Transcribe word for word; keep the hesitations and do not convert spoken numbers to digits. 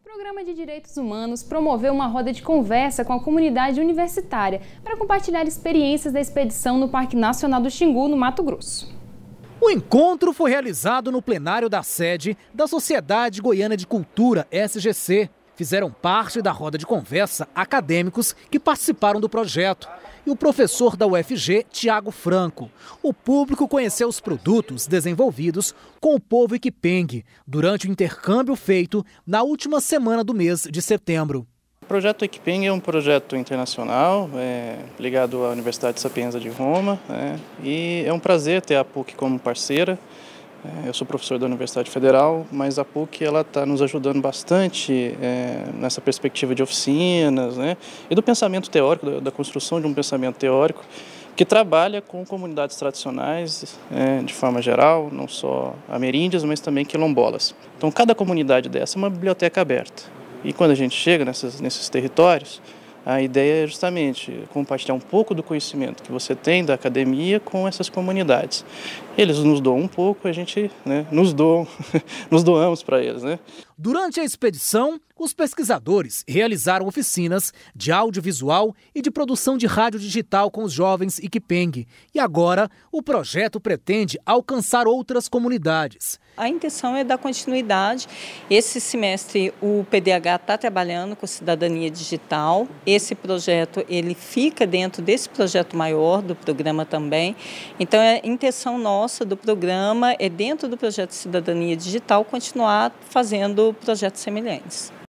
Programa de Direitos Humanos promoveu uma roda de conversa com a comunidade universitária para compartilhar experiências da expedição no Parque Nacional do Xingu, no Mato Grosso. O encontro foi realizado no plenário da sede da Sociedade Goiana de Cultura, S G C. Fizeram parte da roda de conversa acadêmicos que participaram do projeto e o professor da U F G, Tiago Franco. O público conheceu os produtos desenvolvidos com o povo iquipengue durante o intercâmbio feito na última semana do mês de setembro. O projeto Equipengue é um projeto internacional é, ligado à Universidade Sapienza de Roma, é, e é um prazer ter a P U C como parceira. Eu sou professor da Universidade Federal, mas a P U C ela está nos ajudando bastante é, nessa perspectiva de oficinas, né, e do pensamento teórico, da, da construção de um pensamento teórico que trabalha com comunidades tradicionais é, de forma geral, não só ameríndias, mas também quilombolas. Então, cada comunidade dessa é uma biblioteca aberta. E quando a gente chega nessas, nesses territórios, a ideia é justamente compartilhar um pouco do conhecimento que você tem da academia com essas comunidades. Eles nos doam um pouco, a gente né, nos doam, nos doamos para eles, né? Durante a expedição, os pesquisadores realizaram oficinas de audiovisual e de produção de rádio digital com os jovens iquipengue. E agora, o projeto pretende alcançar outras comunidades. A intenção é dar continuidade. Esse semestre o P D H está trabalhando com cidadania digital. Esse projeto ele fica dentro desse projeto maior do programa também. Então, a intenção nossa do programa é, dentro do projeto Cidadania Digital, continuar fazendo projetos semelhantes.